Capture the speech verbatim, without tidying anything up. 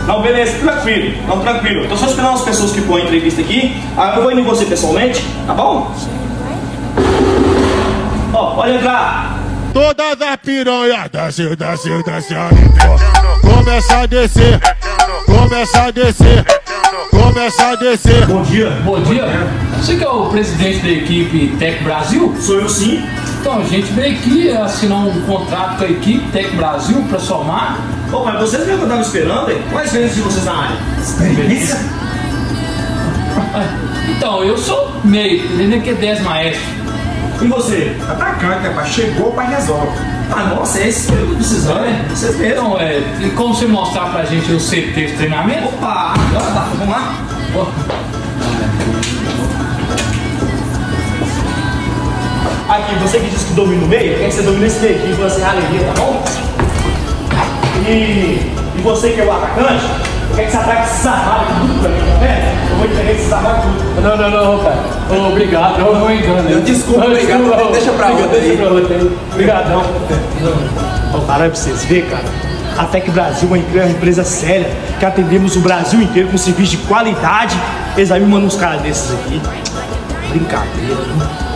Não, beleza, tranquilo. Não, tranquilo. Tô só esperando as pessoas que põem entrevista aqui. Aí eu vou indo em você pessoalmente, tá bom? Ó, pode entrar. Todas as piranhas desce, desce, desce ali, começa a descer, começa a descer, começa a descer. Bom dia. Bom dia. Você que é o presidente da equipe Tec Brasil? Sou eu sim. Então, a gente veio aqui assinar um contrato com a equipe Tec Brasil para somar. Ô, mas vocês mesmo que eu tava esperando, hein? Qual a experiência de vocês na área? Experiência? Então, eu sou meio, ele que é dez maestro. E você? Atacante, rapaz. Chegou, pai resolve. Ah, nossa, é esse que eu tô precisando, né? Vocês mesmo. Então, é, e como você mostrar pra gente o C T de treinamento? Opa, agora tá, vamos lá. Aqui, você que disse que domina o meio, quer que você domine esse meio aqui, você alegria, tá bom? E, e você que é o atacante, eu quero que você ataque esses armários tudo pra mim, tá vendo? Eu vou entregar esses armários tudo. Não, não, não, cara. Oh, obrigado, não, não engano. Eu desculpa, obrigado. Desculpa, deixa pra outra aí. Deixa pra outra aí. Obrigadão. Vou parar pra vocês verem, cara. A Tec Brasil é uma empresa séria, que atendemos o Brasil inteiro com serviço de qualidade. Eles aí me mandam uns caras desses aqui. Brincadeira, né?